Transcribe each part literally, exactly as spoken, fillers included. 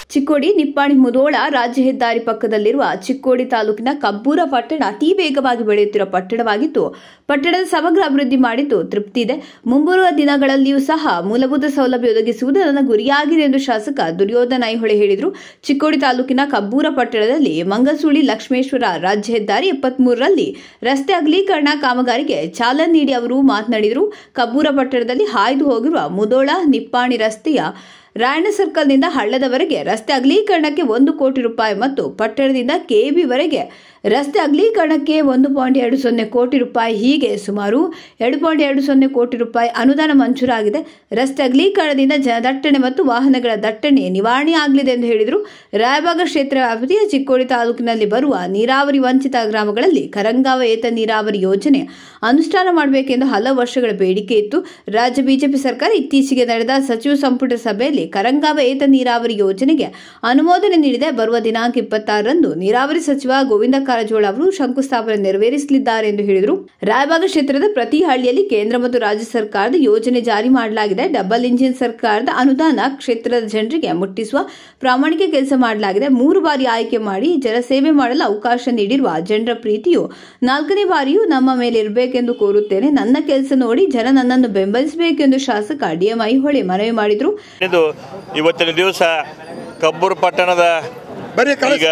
ಚಿಕ್ಕೋಡಿ ನಿಪ್ಪಾಣಿ ಮುಧೋಳ ರಾಜ್ಯ ಹೆದ್ದಾರಿ ಪಕ್ಕದಲ್ಲಿರುವ ಚಿಕ್ಕೋಡಿ ತಾಲೂಕಿನ ಕಬ್ಬೂರ ಪಟ್ಟಣ ಅತಿ ವೇಗವಾಗಿ ಬೆಳೆಯುತ್ತಿರುವ ಪಟ್ಟಣವಾಗಿದ್ದು ಪಟ್ಟಣದ ಸಮಗ್ರ ಅಭಿವೃದ್ಧಿ ಮಾಡಿದ್ದು ತೃಪ್ತಿ ಇದೆ. ಮುಂಬರುವ ದಿನಗಳಲ್ಲಿಯೂ ಸಹ ಮೂಲಭೂತ ಸೌಲಭ್ಯ ಒದಗಿಸುವುದು ನನ್ನ ಗುರಿಯಾಗಿದೆ ಎಂದು ಶಾಸಕ ದುರ್ಯೋಧನ ಐಹೊಳೆ ಹೇಳಿದರು. ಚಿಕ್ಕೋಡಿ ತಾಲೂಕಿನ ಕಬ್ಬೂರ ಪಟ್ಟಣದಲ್ಲಿ ಮಂಗಸೂಳಿ ಲಕ್ಷ್ಮೇಶ್ವರ ರಾಜ್ಯ ಹೆದ್ದಾರಿ ಎಪ್ಪತ್ಮೂರರಲ್ಲಿ ರಸ್ತೆ ಅಗಲೀಕರಣ ಕಾಮಗಾರಿಗೆ ಚಾಲನೆ ನೀಡಿ ಅವರು ಮಾತನಾಡಿದರು. ಕಬ್ಬೂರ ಪಟ್ಟಣದಲ್ಲಿ ಹಾಯ್ದು ಹೋಗಿರುವ ಮುಧೋಳ ನಿಪ್ಪಾಣಿ ರಸ್ತೆಯ ರಾಯಣ್ಣ ಸರ್ಕಲ್ನಿಂದ ಹಳ್ಳದವರೆಗೆ ರಸ್ತೆ ಅಗಲೀಕರಣಕ್ಕೆ ಒಂದು ಕೋಟಿ ರೂಪಾಯಿ ಮತ್ತು ಪಟ್ಟಣದಿಂದ ಕೆಬಿವರೆಗೆ ರಸ್ತೆ ಅಗಲೀಕರಣಕ್ಕೆ ಒಂದು ಪಾಯಿಂಟ್ ಎರಡು ಸೊನ್ನೆ ಕೋಟಿ ರೂಪಾಯಿ ಹೀಗೆ ಸುಮಾರು ಎರಡು ಪಾಯಿಂಟ್ ಎರಡು ಸೊನ್ನೆ ಕೋಟಿ ರೂಪಾಯಿ ಅನುದಾನ ಮಂಜೂರಾಗಿದೆ. ರಸ್ತೆ ಅಗಲೀಕರಣದಿಂದ ಜನದಟ್ಟಣೆ ಮತ್ತು ವಾಹನಗಳ ದಟ್ಟಣೆ ನಿವಾರಣೆಯಾಗಲಿದೆ ಎಂದು ಹೇಳಿದರು. ರಾಯಬಾಗ ಕ್ಷೇತ್ರ ವ್ಯಾಪ್ತಿಯ ಚಿಕ್ಕೋಡಿ ತಾಲೂಕಿನಲ್ಲಿ ಬರುವ ನೀರಾವರಿ ವಂಚಿತ ಗ್ರಾಮಗಳಲ್ಲಿ ಕರಂಗಾವ ಏತ ನೀರಾವರಿ ಯೋಜನೆ ಅನುಷ್ಠಾನ ಮಾಡಬೇಕೆಂದು ಹಲವು ವರ್ಷಗಳ ಬೇಡಿಕೆ ಇತ್ತು. ರಾಜ್ಯ ಬಿಜೆಪಿ ಸರ್ಕಾರ ಇತ್ತೀಚೆಗೆ ನಡೆದ ಸಚಿವ ಸಂಪುಟ ಸಭೆಯಲ್ಲಿ ಕರಂಗಾವ ಏತ ನೀರಾವರಿ ಯೋಜನೆಗೆ ಅನುಮೋದನೆ ನೀಡಿದೆ. ಬರುವ ದಿನಾಂಕ ಇಪ್ಪತ್ತಾರರಂದು ನೀರಾವರಿ ಸಚಿವ ಗೋವಿಂದ ಕಾರಜೋಳ ಅವರು ಶಂಕುಸ್ಥಾಪನೆ ನೆರವೇರಿಸಲಿದ್ದಾರೆ ಎಂದು ಹೇಳಿದರು. ರಾಯಬಾಗ ಕ್ಷೇತ್ರದ ಪ್ರತಿ ಹಳ್ಳಿಯಲ್ಲಿ ಕೇಂದ್ರ ಮತ್ತು ರಾಜ್ಯ ಸರ್ಕಾರದ ಯೋಜನೆ ಜಾರಿ ಮಾಡಲಾಗಿದೆ. ಡಬಲ್ ಇಂಜಿನ್ ಸರ್ಕಾರದ ಅನುದಾನ ಕ್ಷೇತ್ರದ ಜನರಿಗೆ ಮುಟ್ಟಿಸುವ ಪ್ರಾಮಾಣಿಕ ಕೆಲಸ ಮಾಡಲಾಗಿದೆ. ಮೂರು ಬಾರಿ ಆಯ್ಕೆ ಮಾಡಿ ಜನಸೇವೆ ಮಾಡಲು ಅವಕಾಶ ನೀಡಿರುವ ಜನರ ಪ್ರೀತಿಯು ನಾಲ್ಕನೇ ಬಾರಿಯೂ ನಮ್ಮ ಮೇಲೆ ಇರಬೇಕೆಂದು ಕೋರುತ್ತೇನೆ. ನನ್ನ ಕೆಲಸ ನೋಡಿ ಜನ ನನ್ನನ್ನು ಬೆಂಬಲಿಸಬೇಕೆಂದು ಶಾಸಕ ಡಿಎಂ ಐಹೊಳೆ ಮನವಿ ಮಾಡಿದರು. ಇವತ್ತಿನ ದಿವಸ ಕಬ್ಬೂರು ಪಟ್ಟಣದ ಈಗ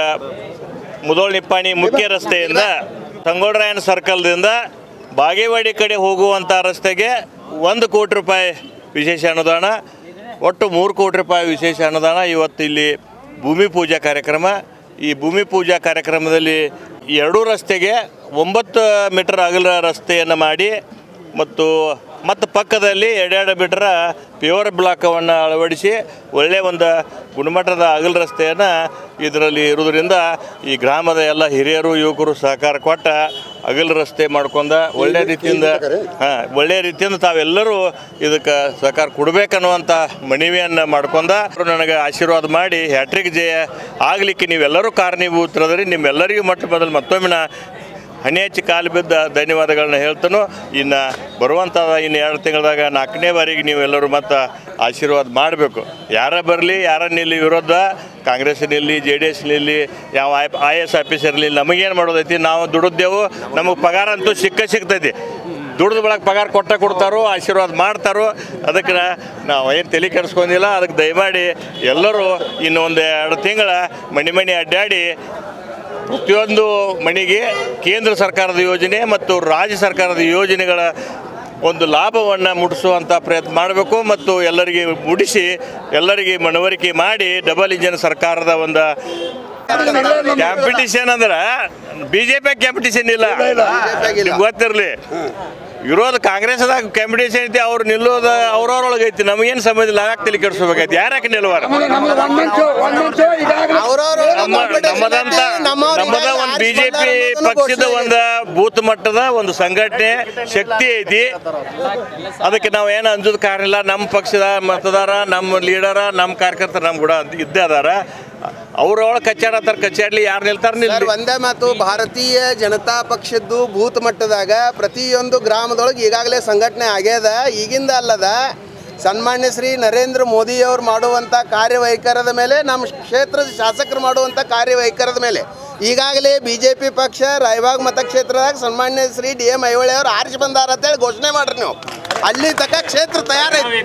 ಮುಧೋಳ ನಿಪ್ಪಾಣಿ ಮುಖ್ಯ ರಸ್ತೆಯಿಂದ ತಂಗೋಡರಾಯನ ಸರ್ಕಲ್ದಿಂದ ಬಾಗೇವಾಡಿ ಕಡೆ ಹೋಗುವಂಥ ರಸ್ತೆಗೆ ಒಂದು ಕೋಟಿ ರೂಪಾಯಿ ವಿಶೇಷ ಅನುದಾನ, ಒಟ್ಟು ಮೂರು ಕೋಟಿ ರೂಪಾಯಿ ವಿಶೇಷ ಅನುದಾನ ಇವತ್ತು ಇಲ್ಲಿ ಭೂಮಿ ಪೂಜಾ ಕಾರ್ಯಕ್ರಮ. ಈ ಭೂಮಿ ಪೂಜಾ ಕಾರ್ಯಕ್ರಮದಲ್ಲಿ ಎರಡೂ ರಸ್ತೆಗೆ ಒಂಬತ್ತು ಮೀಟರ್ ಅಗಲ ರಸ್ತೆಯನ್ನು ಮಾಡಿ ಮತ್ತು ಮತ್ತು ಪಕ್ಕದಲ್ಲಿ ಎರಡೆರಡು ಮೀಟರ್ ಪ್ಯೂರ್ ಬ್ಲಾಕವನ್ನು ಅಳವಡಿಸಿ ಒಳ್ಳೆಯ ಒಂದು ಗುಣಮಟ್ಟದ ಅಗಲ ರಸ್ತೆಯನ್ನು ಇದರಲ್ಲಿ ಇರುವುದರಿಂದ ಈ ಗ್ರಾಮದ ಎಲ್ಲ ಹಿರಿಯರು ಯುವಕರು ಸಹಕಾರ ಕೊಟ್ಟ ಅಗಲ ರಸ್ತೆ ಮಾಡ್ಕೊಂಡ ಒಳ್ಳೆಯ ರೀತಿಯಿಂದ ಹಾಂ ಒಳ್ಳೆಯ ರೀತಿಯಿಂದ ತಾವೆಲ್ಲರೂ ಇದಕ್ಕೆ ಸಹಕಾರ ಕೊಡಬೇಕನ್ನುವಂಥ ಮನವಿಯನ್ನು ಮಾಡ್ಕೊಂಡ ನನಗೆ ಆಶೀರ್ವಾದ ಮಾಡಿ ಹ್ಯಾಟ್ರಿಕ್ ಜಯ ಆಗಲಿಕ್ಕೆ ನೀವೆಲ್ಲರೂ ಕಾರಣೀಭೂತರಾದ್ರಿ. ನಿಮ್ಮೆಲ್ಲರಿಗೂ ಮೊಟ್ಟ ಮೊದಲು ಮತ್ತೊಮ್ಮೆ ಹಣೆ ಹಚ್ಚಿ ಕಾಲು ಬಿದ್ದ ಧನ್ಯವಾದಗಳನ್ನ ಹೇಳ್ತಾನೋ. ಇನ್ನು ಬರುವಂಥ ಇನ್ನು ಎರಡು ತಿಂಗಳದಾಗ ನಾಲ್ಕನೇ ಬಾರಿಗೆ ನೀವೆಲ್ಲರೂ ಮತ್ತು ಆಶೀರ್ವಾದ ಮಾಡಬೇಕು. ಯಾರ ಬರಲಿ, ಯಾರ ನಿಲ್ಲಿ ವಿರೋಧ, ಕಾಂಗ್ರೆಸ್ ನಿಲ್ಲಿ, ಜೆ ಡಿ ಎಸ್ ನಿಲ್ಲಿ, ಯಾವ ಐ ಐ ಎಸ್ ಆಫೀಸರ್ ಇರಲಿ, ನಮಗೇನು ಮಾಡೋದೈತಿ, ನಾವು ದುಡಿದೇವು, ನಮಗೆ ಪಗಾರ ಅಂತೂ ಸಿಕ್ಕ ಸಿಗ್ತೈತಿ. ದುಡ್ದು ಬಳಕೆ ಪಗಾರ ಕೊಟ್ಟ ಕೊಡ್ತಾರೋ, ಆಶೀರ್ವಾದ ಮಾಡ್ತಾರೋ. ಅದಕ್ಕೆ ನಾವು ಏನು ತಲೆ ಕೆಡಿಸ್ಕೊಂಡಿಲ್ಲ. ಅದಕ್ಕೆ ದಯಮಾಡಿ ಎಲ್ಲರೂ ಇನ್ನು ಒಂದು ಎರಡು ತಿಂಗಳ ಮನೆ ಮನೆ ಅಡ್ಡಾಡಿ ಪ್ರತಿಯೊಂದು ಮನೆಗೆ ಕೇಂದ್ರ ಸರ್ಕಾರದ ಯೋಜನೆ ಮತ್ತು ರಾಜ್ಯ ಸರ್ಕಾರದ ಯೋಜನೆಗಳ ಒಂದು ಲಾಭವನ್ನು ಮುಟ್ಟಿಸುವಂಥ ಪ್ರಯತ್ನ ಮಾಡಬೇಕು ಮತ್ತು ಎಲ್ಲರಿಗೆ ಮುಟ್ಟಿಸಿ ಎಲ್ಲರಿಗೆ ಮನವರಿಕೆ ಮಾಡಿ ಡಬಲ್ ಇಂಜಿನ್ ಸರ್ಕಾರದ ಒಂದು ಕ್ಯಾಂಪಿಟೇಷನ್ ಅಂದ್ರೆ ಬಿ ಜೆ ಪಿ ಕ್ಯಾಂಪಿಟೇಷನ್ ಇಲ್ಲ, ಗೊತ್ತಿರಲಿ. ವಿರೋಧ ಕಾಂಗ್ರೆಸ್ದಾಗ ಕಾಂಪಿಟೇಷನ್ ಐತಿ, ಅವ್ರು ನಿಲ್ಲೋದು ಅವ್ರವ್ರೊಳಗೆ ಐತಿ. ನಮಗೇನು ಸಂಬಂಧ ಇಲ್ಲ, ಯಾಕೆ ತಲೆ ಕೆಡಿಸ್ಬೇಕಾಯ್ತು, ಯಾರ್ಯಾಕೆ ನಿಲ್ವಾರ? ನಮ್ಮದಂತ ನಮ್ಮದ ಒಂದು ಬಿ ಜೆ ಪಿ ಪಕ್ಷದ ಒಂದು ಬೂತ್ ಮಟ್ಟದ ಒಂದು ಸಂಘಟನೆ ಶಕ್ತಿ ಐತಿ. ಅದಕ್ಕೆ ನಾವು ಏನು ಅಂಜೋದು ಕಾರಣ ಇಲ್ಲ. ನಮ್ಮ ಪಕ್ಷದ ಮತದಾರ, ನಮ್ಮ ಲೀಡರ, ನಮ್ಮ ಕಾರ್ಯಕರ್ತರು ನಮ್ಮ ಕೂಡ ಇದ್ದೇ ಅದಾರ. ಅವ್ರೊಳಗೆ ಕಚ್ಚಾಡತ್ತಾರ, ಕಚ್ಚಾಡ್ಲಿ, ಯಾರು ನಿಲ್ತಾರ ನಿಲ್ಲ. ಒಂದೇ ಮಾತು, ಭಾರತೀಯ ಜನತಾ ಪಕ್ಷದ್ದು ಬೂತ್ ಮಟ್ಟದಾಗ ಪ್ರತಿಯೊಂದು ಗ್ರಾಮದೊಳಗೆ ಈಗಾಗಲೇ ಸಂಘಟನೆ ಆಗ್ಯದ. ಈಗಿಂದ ಅಲ್ಲದ ಸನ್ಮಾನ್ಯ ಶ್ರೀ ನರೇಂದ್ರ ಮೋದಿಯವರು ಮಾಡುವಂಥ ಕಾರ್ಯವೈಖರದ ಮೇಲೆ, ನಮ್ಮ ಕ್ಷೇತ್ರದ ಶಾಸಕರು ಮಾಡುವಂಥ ಕಾರ್ಯವೈಖರದ ಮೇಲೆ ಈಗಾಗಲೇ ಬಿ ಜೆ ಪಿ ಪಕ್ಷ ರಾಯಬಾಗ್ ಮತಕ್ಷೇತ್ರದಾಗ ಸನ್ಮಾನ್ಯ ಶ್ರೀ ಡಿ ಎಂ ಐಹೊಳೆ ಅವರು ಆರಿಸಿ ಬಂದಾರ ಅಂತೇಳಿ ಘೋಷಣೆ ಮಾಡ್ರಿ. ನೀವು ಅಲ್ಲಿ ತಕ್ಕ ಕ್ಷೇತ್ರ ತಯಾರೈತಿ.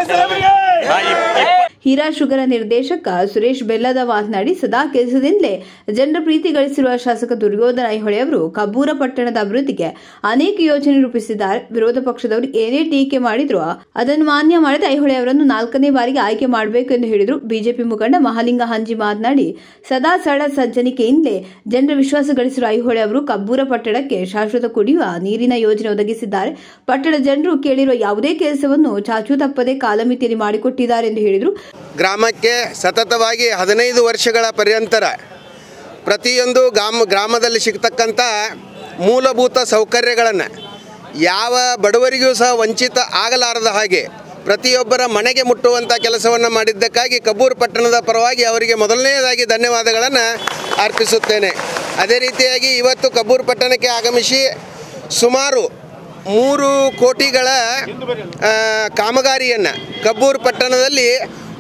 ಹೀರಾ ಶುಗರ ನಿರ್ದೇಶಕ ಸುರೇಶ್ ಬೆಲ್ಲದ ಮಾತನಾಡಿ, ಸದಾ ಕೆಲಸದಿಂದಲೇ ಜನರ ಪ್ರೀತಿ ಗಳಿಸಿರುವ ಶಾಸಕ ದುರ್ಯೋಧನ ಐಹೊಳೆ ಅವರು ಕಬ್ಬೂರ ಪಟ್ಟಣದ ಅಭಿವೃದ್ಧಿಗೆ ಅನೇಕ ಯೋಜನೆ ರೂಪಿಸಿದ್ದಾರೆ. ವಿರೋಧ ಪಕ್ಷದವರು ಏನೇ ಟೀಕೆ ಮಾಡಿದ್ರು ಅದನ್ನು ಮಾನ್ಯ ಮಾಡಿದ ಐಹೊಳೆ ಅವರನ್ನು ನಾಲ್ಕನೇ ಬಾರಿಗೆ ಆಯ್ಕೆ ಮಾಡಬೇಕು ಎಂದು ಹೇಳಿದರು. ಬಿಜೆಪಿ ಮುಖಂಡ ಮಹಾಲಿಂಗ ಹಂಜಿ ಮಾತನಾಡಿ, ಸದಾ ಸರಳ ಸಜ್ಜನಿಕೆಯಿಂದಲೇ ಜನರ ವಿಶ್ವಾಸ ಗಳಿಸಿರುವ ಐಹೊಳೆ ಅವರು ಕಬ್ಬೂರ ಪಟ್ಟಣಕ್ಕೆ ಶಾಶ್ವತ ಕುಡಿಯುವ ನೀರಿನ ಯೋಜನೆ ಒದಗಿಸಿದ್ದಾರೆ. ಪಟ್ಟಣ ಜನರು ಕೇಳಿರುವ ಯಾವುದೇ ಕೆಲಸವನ್ನು ಚಾಚು ತಪ್ಪದೆ ಕಾಲಮಿತಿಯಲ್ಲಿ ಮಾಡಿಕೊಟ್ಟಿದ್ದಾರೆ ಎಂದು ಹೇಳಿದರು. ಗ್ರಾಮಕ್ಕೆ ಸತತವಾಗಿ ಹದಿನೈದು ವರ್ಷಗಳ ಪರ್ಯಂತರ ಪ್ರತಿಯೊಂದು ಗ್ರಾಮ ಗ್ರಾಮದಲ್ಲಿ ಸಿಗ್ತಕ್ಕಂಥ ಮೂಲಭೂತ ಸೌಕರ್ಯಗಳನ್ನು ಯಾವ ಬಡವರಿಗೂ ಸಹ ವಂಚಿತ ಆಗಲಾರದ ಹಾಗೆ ಪ್ರತಿಯೊಬ್ಬರ ಮನೆಗೆ ಮುಟ್ಟುವಂಥ ಕೆಲಸವನ್ನು ಮಾಡಿದ್ದಕ್ಕಾಗಿ ಕಬ್ಬೂರು ಪಟ್ಟಣದ ಪರವಾಗಿ ಅವರಿಗೆ ಮೊದಲನೆಯದಾಗಿ ಧನ್ಯವಾದಗಳನ್ನು ಅರ್ಪಿಸುತ್ತೇನೆ. ಅದೇ ರೀತಿಯಾಗಿ ಇವತ್ತು ಕಬ್ಬೂರು ಪಟ್ಟಣಕ್ಕೆ ಆಗಮಿಸಿ ಸುಮಾರು ಮೂರು ಕೋಟಿಗಳ ಕಾಮಗಾರಿಯನ್ನು ಕಬ್ಬೂರು ಪಟ್ಟಣದಲ್ಲಿ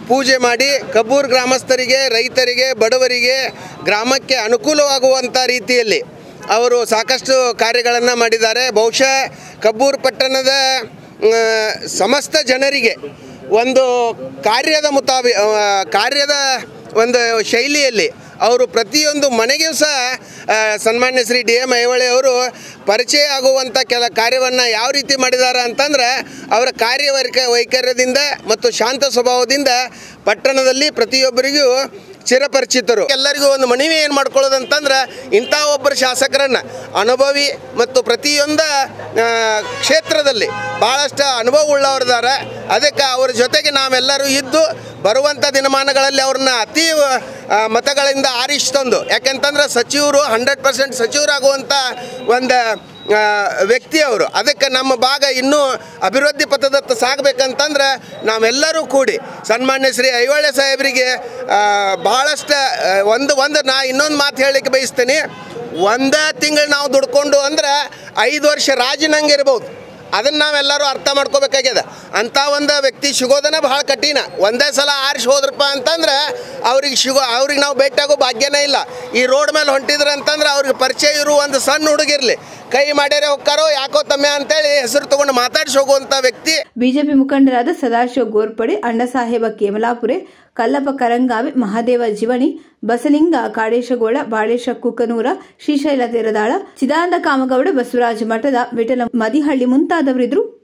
ಪೂಜೆ ಮಾಡಿ ಕಬ್ಬೂರು ಗ್ರಾಮಸ್ಥರಿಗೆ, ರೈತರಿಗೆ, ಬಡವರಿಗೆ, ಗ್ರಾಮಕ್ಕೆ ಅನುಕೂಲವಾಗುವಂಥ ರೀತಿಯಲ್ಲಿ ಅವರು ಸಾಕಷ್ಟು ಕಾರ್ಯಗಳನ್ನು ಮಾಡಿದ್ದಾರೆ. ಬಹುಶಃ ಕಬ್ಬೂರು ಪಟ್ಟಣದ ಸಮಸ್ತ ಜನರಿಗೆ ಒಂದು ಕಾರ್ಯದ ಮುತಾಬಿ ಕಾರ್ಯದ ಒಂದು ಶೈಲಿಯಲ್ಲಿ ಅವರು ಪ್ರತಿಯೊಂದು ಮನೆಗೂ ಸಹ ಸನ್ಮಾನ್ಯ ಶ್ರೀ ಡಿ ಎಂ ಐಹೊಳೆ ಅವರು ಪರಿಚಯ ಆಗುವಂಥ ಕೆಲ ಕಾರ್ಯವನ್ನು ಯಾವ ರೀತಿ ಮಾಡಿದ್ದಾರೆ ಅಂತಂದ್ರೆ ಅವರ ಕಾರ್ಯವೈಕ ವೈಖರ್ಯದಿಂದ ಮತ್ತು ಶಾಂತ ಸ್ವಭಾವದಿಂದ ಪಟ್ಟಣದಲ್ಲಿ ಪ್ರತಿಯೊಬ್ಬರಿಗೂ ಚಿರಪರಿಚಿತರು. ಎಲ್ಲರಿಗೂ ಒಂದು ಮನವಿ ಏನು ಮಾಡ್ಕೊಳ್ಳೋದಂತಂದ್ರೆ ಇಂಥ ಒಬ್ಬರು ಶಾಸಕರನ್ನು ಅನುಭವಿ ಮತ್ತು ಪ್ರತಿಯೊಂದು ಕ್ಷೇತ್ರದಲ್ಲಿ ಭಾಳಷ್ಟು ಅನುಭವ ಉಳ್ಳವರಿದ್ದಾರೆ. ಅದಕ್ಕೆ ಅವರ ಜೊತೆಗೆ ನಾವೆಲ್ಲರೂ ಇದ್ದು ಬರುವಂಥ ದಿನಮಾನಗಳಲ್ಲಿ ಅವ್ರನ್ನ ಅತಿ ಮತಗಳಿಂದ ಆರಿಸಿ ತಂದು, ಯಾಕೆಂತಂದ್ರೆ ಸಚಿವರು ಹಂಡ್ರೆಡ್ ಪರ್ಸೆಂಟ್ ಸಚಿವರಾಗುವಂಥ ಒಂದು ವ್ಯಕ್ತಿ ಅವರು. ಅದಕ್ಕೆ ನಮ್ಮ ಭಾಗ ಇನ್ನೂ ಅಭಿವೃದ್ಧಿ ಪಥದತ್ತ ಸಾಗಬೇಕಂತಂದ್ರೆ ನಾವೆಲ್ಲರೂ ಕೂಡಿ ಸನ್ಮಾನ್ಯ ಶ್ರೀ ಐಹೊಳೆ ಸಾಹೇಬರಿಗೆ ಭಾಳಷ್ಟು ಒಂದು ಒಂದು ನಾ ಇನ್ನೊಂದು ಮಾತು ಹೇಳಲಿಕ್ಕೆ ಬಯಸ್ತೀನಿ. ಒಂದೇ ತಿಂಗಳು ನಾವು ದುಡ್ಕೊಂಡು ಅಂದ್ರೆ ಐದು ವರ್ಷ ರಾಜಿನಂಗೆ ಇರ್ಬೋದು. ಅದನ್ನು ನಾವೆಲ್ಲರೂ ಅರ್ಥ ಮಾಡ್ಕೋಬೇಕಾಗ್ಯದ. ಅಂಥ ಒಂದು ವ್ಯಕ್ತಿ ಸಿಗೋದನ್ನ ಭಾಳ ಕಠಿಣ. ಒಂದೇ ಸಲ ಆರಿಸಿ ಹೋದ್ರಪ್ಪ ಅಂತಂದ್ರೆ ಅವ್ರಿಗೆ ಸಿಗೋ ಅವ್ರಿಗೆ ನಾವು ಭೇಟಿಯಾಗೋ ಭಾಗ್ಯನೇ ಇಲ್ಲ. ಈ ರೋಡ್ ಮೇಲೆ ಹೊಂಟಿದ್ರೆ ಅಂತಂದ್ರೆ ಅವ್ರಿಗೆ ಪರಿಚಯ ಇರುವ ಒಂದು ಸಣ್ಣ ಹುಡುಗಿರ್ಲಿ ಕೈ ಮಾಡ್ಯಾರೆ ಹೋಗ್ತಾರೋ ಯಾಕೋ ತಮ್ಮ ಅಂತೇಳಿ ಹೆಸರು ತಗೊಂಡು ಮಾತಾಡಿಸಿ ಹೋಗುವಂಥ ವ್ಯಕ್ತಿ. ಬಿಜೆಪಿ ಮುಖಂಡರಾದ ಸದಾಶಿವ ಗೋರ್ಪಡೆ, ಅಣ್ಣಸಾಹೇಬ ಕೇಮಲಾಪುರೆ, ಕಲ್ಲಪ್ಪ ಕರಂಗಾವಿ, ಮಹಾದೇವ ಜಿವಣಿ, ಬಸಲಿಂಗ ಕಾಡೇಶಗೌಡ, ಬಾಳೇಶ ಕುಕನೂರ, ಶ್ರೀಶೈಲ ತೆರದಾಳ, ಚಿದಾನಂದ ಕಾಮಗೌಡ, ಬಸವರಾಜ ಮಠದ, ವಿಠಲ ಮದಿಹಳ್ಳಿ ಮುಂತಾದವರಿದ್ದರು.